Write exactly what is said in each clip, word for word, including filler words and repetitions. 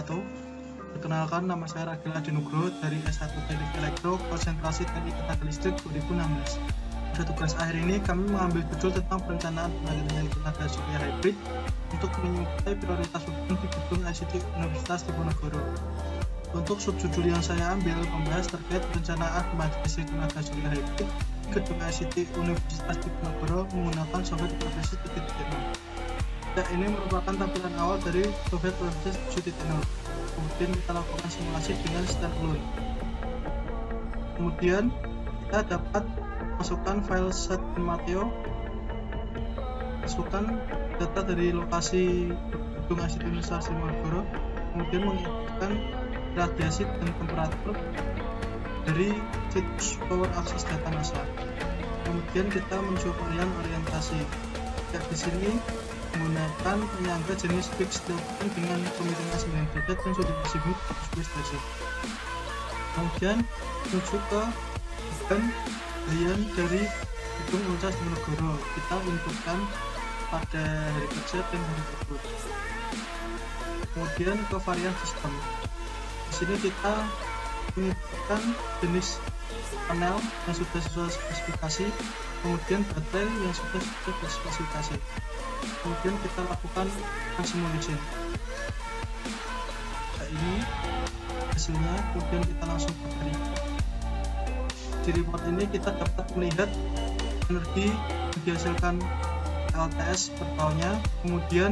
wabarakatuh. Perkenalkan, nama saya Ragil Adi Nugroho dari S satu Teknik Elektro, konsentrasi Teknik Tenaga Listrik dua ribu enam belas. Pada tugas akhir ini, kami mengambil judul tentang perencanaan pembangkit tenaga surya hybrid untuk menyuplai prioritas hubungan di gedung I C T Universitas Diponegoro. Untuk subjudul yang saya ambil membahas terkait perencanaan pembangkit tenaga surya hybrid di gedung I C T Universitas Diponegoro menggunakan software berbasis tujuh titik nol. Ya, ini merupakan tampilan awal dari software berbasis tujuh titik nol. Kemudian kita lakukan simulasi dengan standalone. Kemudian kita dapat masukkan file set dan Mateo, masukkan data dari lokasi gedung I C T Universitas Diponegoro, kemudian menginputkan radiasi dan temperatur dari situs Power Access Data NASA. Kemudian kita menuju varian orientasi. Ya, di sini menggunakan penyangga jenis fixed dilakukan dengan pemiringan sembilan derajat yang sudah disebut tujuh belas derajat. Kemudian menuju ke bagian harian dari gedung Universitas Diponegoro, kita inputkan pada hari kerja dan hari libur. Kemudian ke varian sistem. Di sini kita menginputkan jenis panel yang sudah sesuai spesifikasi, kemudian baterai yang sudah sesuai spesifikasi. Kemudian kita lakukan simulation. Nah, ini hasilnya, kemudian kita langsung ke report. Di report ini kita dapat melihat energi yang dihasilkan L T S per tahunnya, kemudian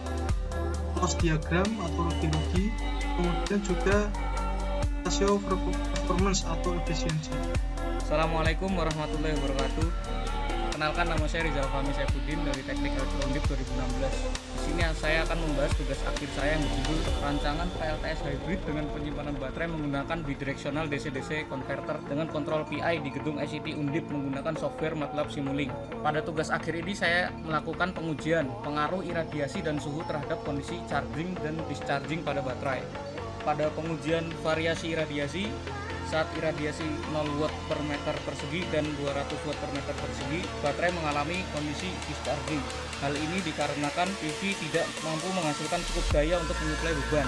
loss diagram atau rugi-rugi, kemudian juga rasio performance atau efisiensi. Assalamualaikum warahmatullahi wabarakatuh. Kenalkan, nama saya Rizal Fahmi Saifuddin dari Teknik Elektro Undip dua ribu enam belas. Di sini saya akan membahas tugas akhir saya yang berjudul rancangan P L T S hybrid dengan penyimpanan baterai menggunakan bidirectional D C D C converter dengan kontrol P I di gedung I C T Undip menggunakan software MATLAB Simulink. Pada tugas akhir ini saya melakukan pengujian pengaruh iradiasi dan suhu terhadap kondisi charging dan discharging pada baterai. Pada pengujian variasi iradiasi, saat iradiasi nol watt per meter persegi dan dua ratus watt per meter persegi, baterai mengalami kondisi discharging. Hal ini dikarenakan P V tidak mampu menghasilkan cukup daya untuk menyuplai beban.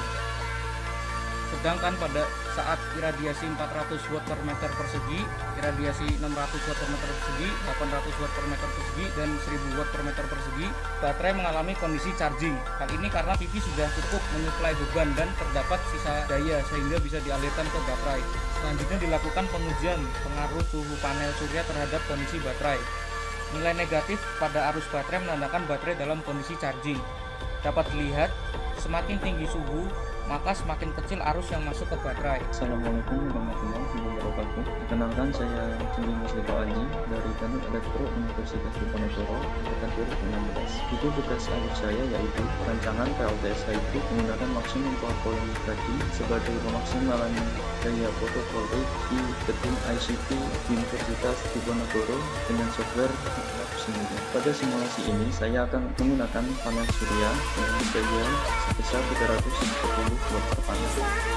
Sedangkan pada saat iradiasi empat ratus watt per meter persegi, iradiasi enam ratus watt per meter persegi, delapan ratus watt per meter persegi, dan seribu watt per meter persegi, baterai mengalami kondisi charging. Hal ini karena P V sudah cukup menyuplai beban dan terdapat sisa daya sehingga bisa dialirkan ke baterai. Selanjutnya dilakukan pengujian pengaruh suhu panel surya terhadap kondisi baterai. Nilai negatif pada arus baterai menandakan baterai dalam kondisi charging. Dapat dilihat, semakin tinggi suhu, maka semakin kecil arus yang masuk ke baterai. Assalamualaikum warahmatullahi wabarakatuh. Perkenalkan, saya Cindi Muslifa Aji dari Teknik Elektro Universitas Diponegoro angkatan dua ribu enam belas. Itu tugas akhir saya yaitu perancangan P L T S hybrid menggunakan maksimum power point tadi sebagai pemaksimalan daya fotovoltaik di gedung I C T Universitas Diponegoro dengan software MATLAB Simulink. Pada simulasi ini saya akan menggunakan panel surya dengan daya sebesar tiga ratus sepuluh watt per panel.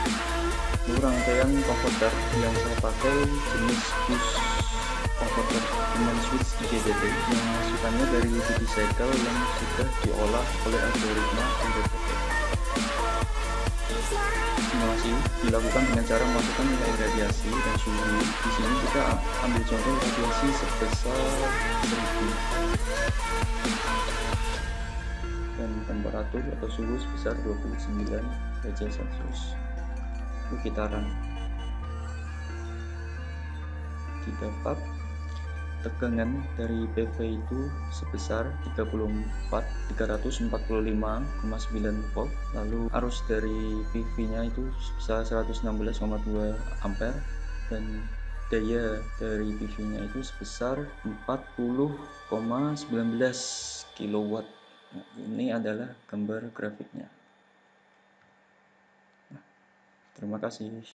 Untuk rangkaian konverter yang saya pakai jenis bus konverter dengan switch I G B T yang masukannya dari duty cycle yang sudah diolah oleh algoritma M P P T. Simulasi dilakukan dengan cara memasukkan nilai radiasi dan suhu. Di sini kita ambil contoh radiasi sebesar seribu dan temperatur atau suhu sebesar dua puluh sembilan derajat Celcius. Kitaran didapat tegangan dari P V itu sebesar tiga puluh empat ribu tiga ratus empat puluh lima koma sembilan volt, lalu arus dari P V-nya itu sebesar seratus enam belas koma dua ampere dan daya dari P V-nya itu sebesar empat puluh koma satu sembilan kilowatt. Nah, ini adalah gambar grafiknya. Nah, terima kasih.